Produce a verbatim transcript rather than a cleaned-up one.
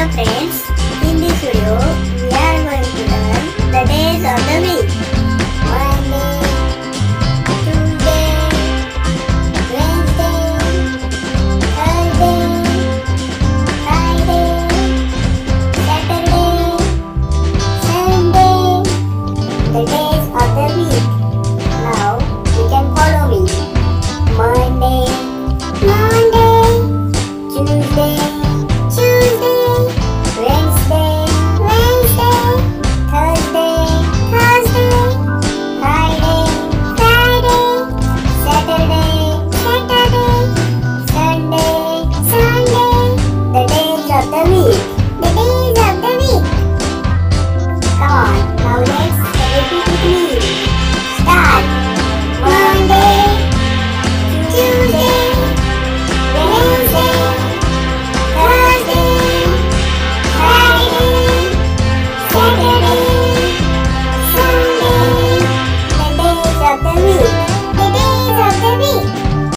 friends, in this video we are going to learn the days of the week. Monday, Tuesday, Wednesday, Thursday, Friday, Saturday, Sunday, the days of the week. Now you can follow me. Monday, Monday, Tuesday, Tuesday, Wednesday, Wednesday, Thursday, Thursday, Friday, Friday, Saturday, Saturday, Sunday, Sunday, the days of the week, the days of the week. Come on, now let's repeat with me. Start. Monday, Tuesday, Wednesday, Thursday, Friday, Saturday, Sunday, the days of the week.